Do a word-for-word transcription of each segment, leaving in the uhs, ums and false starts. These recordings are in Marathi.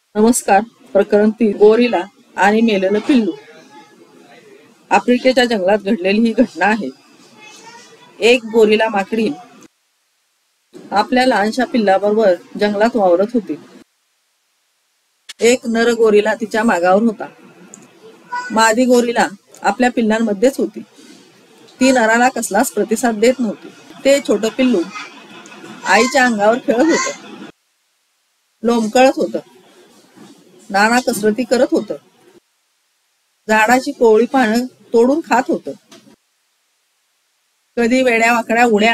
नमस्कार. प्रकरण तीन, गोरिला आणि मेलेलं पिल्लू. आफ्रिकेच्या जंगलात घडलेली ही घटना आहे. एक गोरिला माकडी आपल्या लहानशा पिल्लाबरोबर जंगलात वावरत होती. एक नर गोरिला तिच्या मागावर होता. मादी गोरिला आपल्या पिल्लांमध्येच होती. ती नराला कसलाच प्रतिसाद देत नव्हती. ते छोटं पिल्लू आईच्या अंगावर खेळत होतं, लोंबकळत होतं, नाना कसरती करत होतं, झाडाची कोवळी पानं तोडून खात होतं. कधी वेड्या वाकड्या उड्या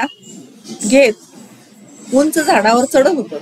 घेत उंच झाडावर चढत होतं,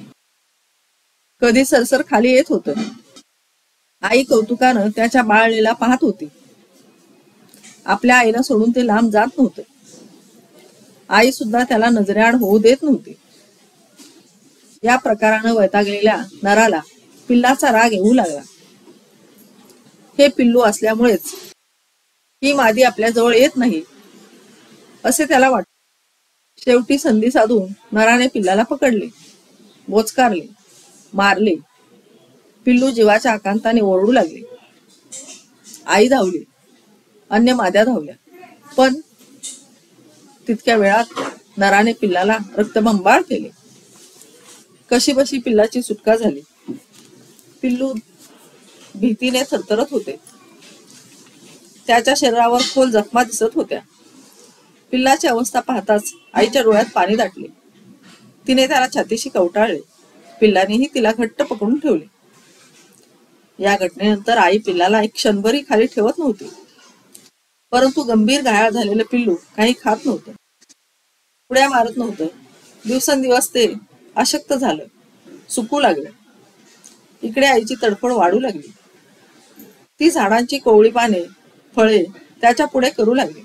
कधी सरसर खाली येत होतं. आई कौतुकानं त्याच्या बाळलीला पाहत होती. आपल्या आईला सोडून ते लांब जात नव्हतं. आई सुद्धा त्याला नजरेआड होऊ देत नव्हती. या प्रकारानं वैतागलेल्या नराला पिल्लाचा राग येऊ लागला. हे पिल्लू असल्यामुळेच ही मादी आपल्या जवळ येत नाही असे त्याला वाटले. शेवटी संधी साधून नराने पिल्लाला पकडले, बोचकारले, मारले. पिल्लू जीवाच्या आकांताने ओरडू लागले. आई धावली, अन्य माद्या धावल्या, पण तितक्या वेळात नराने पिल्लाला रक्तबंबाळ केले. कशीबशी पिल्लाची सुटका झाली. पिल्लू भीतीने थरथरत होते. त्याच्या शरीरावर खोल जखमा दिसत होत्या. पिल्लाची अवस्था पाहताच आईच्या डोळ्यात पाणी दाटले. तिने त्याला छातीशी कवटाळले. पिल्लानेही तिला घट्ट पकडून ठेवले. या घटनेनंतर आई पिल्लाला एक क्षणभरी खाली ठेवत नव्हती. परंतु गंभीर घायाळ झालेलं पिल्लू काही खात नव्हतं, उड्या मारत नव्हतं. दिवसेंदिवस ते अशक्त झालं, सुकू लागलं. इकडे आईची तडफड वाढू लागली. ती झाडांची कोवळी पाने, फळे त्याच्या पुढे करू लागली.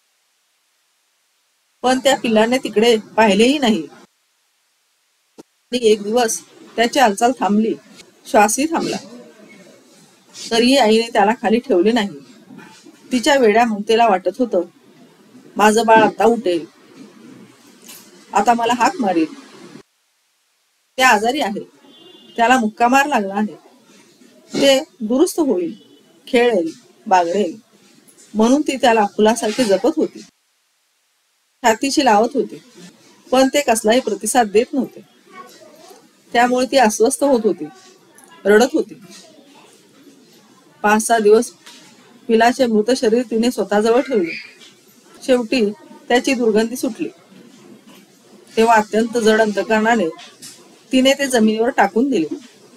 पण त्या पिल्लाने तिकडे पाहिलेही नाही. आणि एक दिवस त्याची हालचाल थांबली, श्वासही थांबला. तरीही आईने त्याला खाली ठेवले नाही. तिच्या वेड्या ममतेला वाटत होतं, माझं बाळ आता उठेल, आता मला हाक मारेल. ते आजारी आहे, त्याला मुक्का मार लागला आहे, ते दुरुस्त होईल, खेळेल, बागडेल, म्हणून ती त्याला फुलासारखी जपत होती, छातीशी लावत होती. पण ते कसलाही प्रतिसाद देत नव्हते. त्यामुळे ती अस्वस्थ होत होती, रडत होती. पाच सहा दिवस पिलाचे मृत शरीर तिने स्वतःजवळ ठेवले. शेवटी त्याची दुर्गंधी सुटली. तेव्हा अत्यंत जड अंतकरणाने तिने ते जमिनीवर टाकून दिले.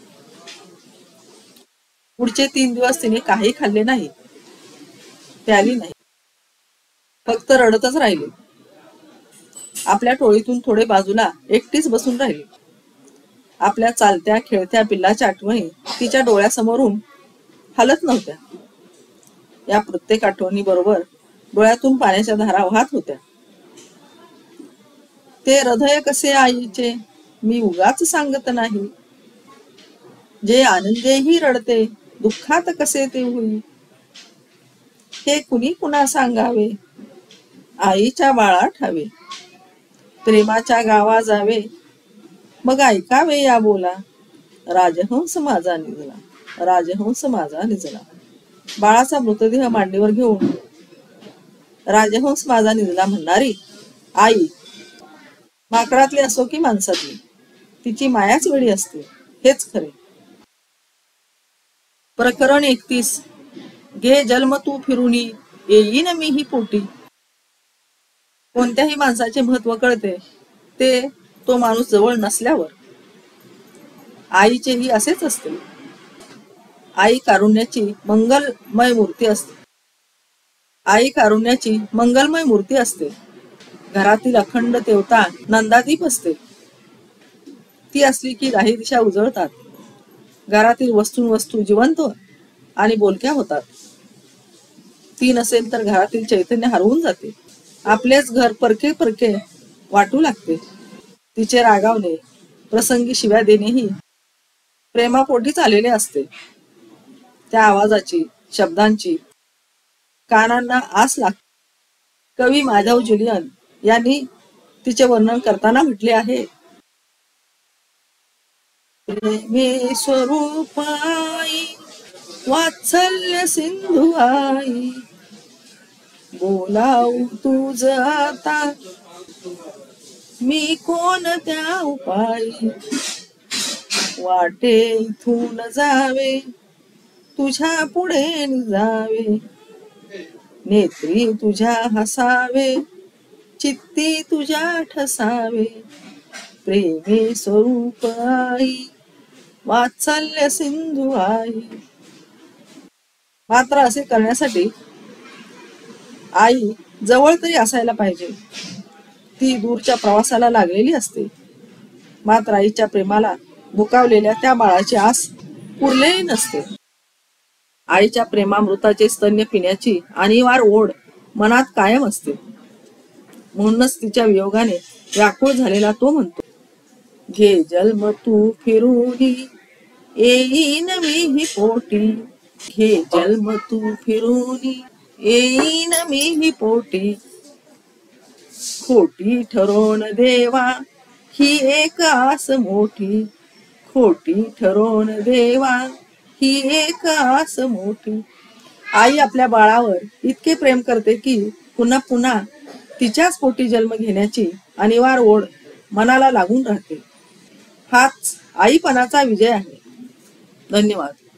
पुढचे तीन दिवस तिने काही खाल्ले नाही, प्याली नाही, फक्त रडतच राहिली. आपल्या टोळीतून थोडे बाजूला एकटीच बसून राहिली. आपल्या चालत्या खेळत्या पिल्लाच्या आठवणी तिच्या डोळ्यासमोरून हलत नव्हत्या. या प्रत्येक आठवणी बरोबर डोळ्यातून पाण्याच्या धारा वाहत होत्या. ते हृदय कसे आईचे मी उगाच सांगत नाही, जे आनंदेही रडते दुःखात कसे ते होई. हे कुणी कुणा सांगावे, आईच्या बाळा ठावे, प्रेमाच्या गावा जावे, मग ऐकावे या बोला. राजहंस माझा निजला, राजहंस माझा निजला. बाळाचा मृतदेह मांडीवर घेऊन राजहंस माझा निजला म्हणणारी आई माकडातली असो की माणसातली, तिची मायाच वेळी असते, हेच खरे. प्रकरण एकतीस, घे जन्म तू फिरुनी, येईन मीही पोटी. कोणत्याही माणसाचे महत्व कळते ते तो माणूस जवळ नसल्यावर. आईचेही असेच असते. आई कारुण्याची मंगलमय मूर्ती असते. आई कारुण्याची मंगलमय मूर्ती असते. घरातील अखंड देवता नंदादीप असते. ती असली की दाही दिशा उजळतात. घरातील वस्तू जिवंत आणि बोलक्या होतात. ती नसेल तर घरातील चैतन्य हरवून जाते. आपलेच घर परके परके वाटू लागते. तिचे रागावणे, प्रसंगी शिव्या देणेही प्रेमापोटीच आलेले असते. त्या आवाजाची, शब्दांची कानांना आस लागते. कवी माधव जुलियन यांनी तिचे वर्णन करताना म्हटले आहे, प्रेमे स्वरूप आई, वात्सल्य सिंधू आई, बोलावू तुझ आता मी कोणत्या उपायी, वाटे इथून जावे तुझ्या पुढे जावे, नेत्री तुझ्या हसावे चित्ती तुझ्या ठसावे, प्रेमे स्वरूप आई, वात्सल्य सिंधू आई. मात्र असे करण्यासाठी आई जवळ तरी असायला पाहिजे. ती दूरच्या प्रवासाला लागलेली असते. मात्र आईच्या प्रेमाला मुकावलेल्या त्या बाळाची आस पुरलेली नसते. आईच्या प्रेमामृताचे स्तन्य पिण्याची अनिवार्य ओढ मनात कायम असते. म्हणूनच तिच्या वियोगाने व्याकुळ झालेला तो म्हणतो, घे जन्म तू फिरूनी येईन मीही पोटी, घे जन्म तू फिरूनी येईन मीही पोटी, खोटी ठरवून देवा ही एक आस मोठी, खोटी ठरवून देवा ही एक आस मोठी. आई आपल्या बाळावर इतके प्रेम करते की पुन्हा पुन्हा तिच्याच पोटी जन्म घेण्याची अनिवार्य ओढ मनाला लागून राहते. हाच आईपणाचा विजय आहे. धन्यवाद.